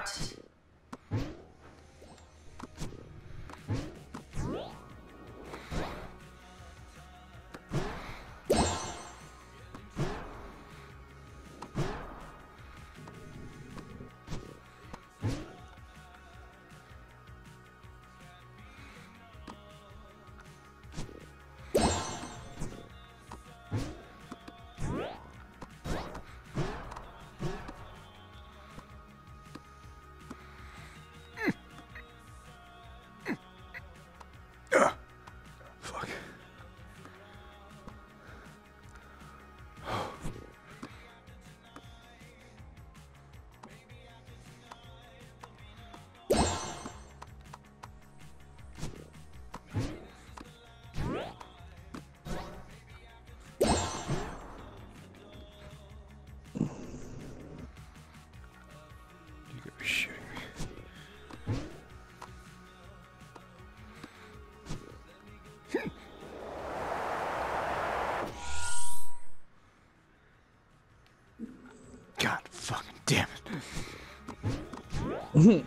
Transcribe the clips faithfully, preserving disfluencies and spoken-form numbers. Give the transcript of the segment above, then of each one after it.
out. God fucking damn it.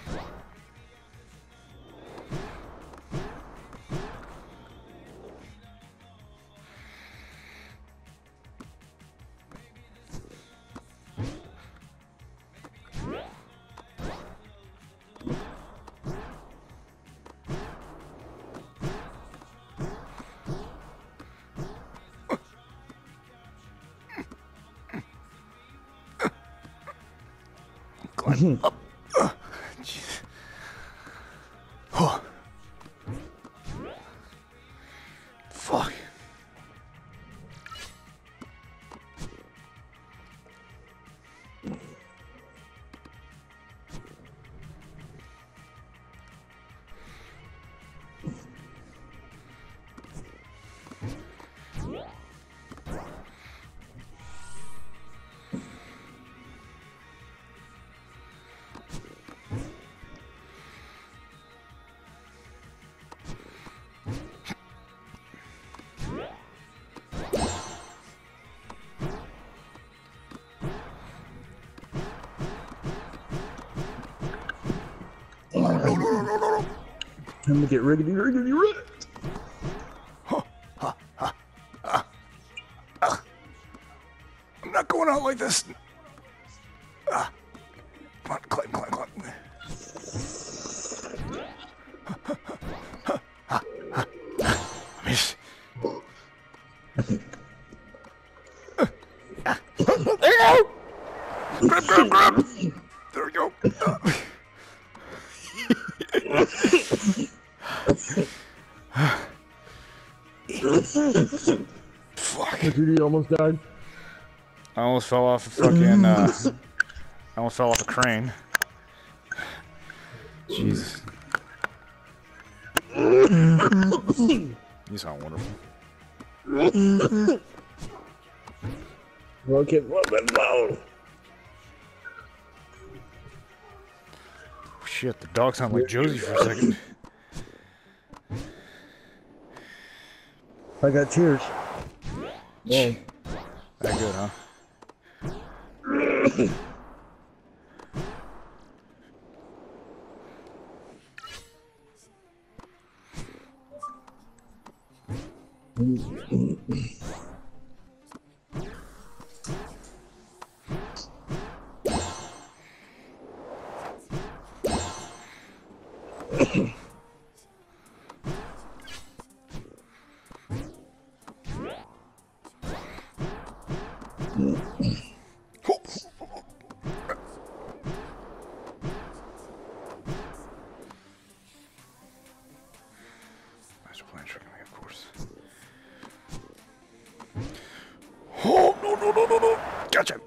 Climb up. Uh, jeez. Oh. Fuck. Time to get riggedy, riggedy, rigged. Huh, huh, huh, uh, uh. I'm not going out like this. Uh, come on, climb, climb, climb. Miss. There you go. Grab, grab, grab. There we go. Uh. Fuck. You almost died. I almost fell off a fucking, uh, I almost fell off a crane. Jesus. You sound wonderful. Okay, what the hell? Shit, the dog sounded like Josie for a second. I got cheers. Yeah. That good, huh? Master plan tricking me, of course. Oh, no, no, no, no, no. Gotcha.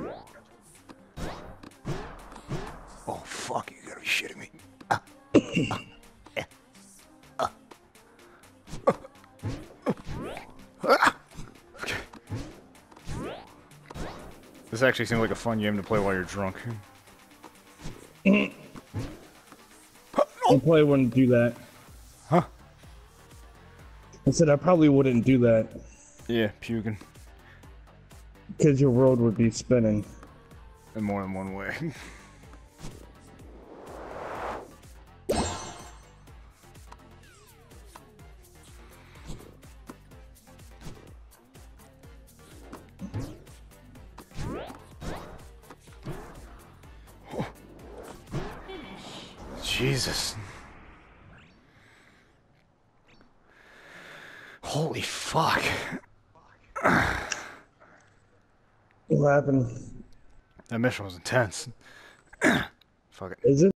Oh, fuck, you gotta be shitting me. Uh, uh, yeah. uh, uh, uh, okay. This actually seems like a fun game to play while you're drunk. I probably wouldn't do that. Huh? I said I probably wouldn't do that. Yeah, puking. Because your world would be spinning. In more than one way. Jesus. Holy fuck. What happened? That mission was intense. Fuck it. Is it?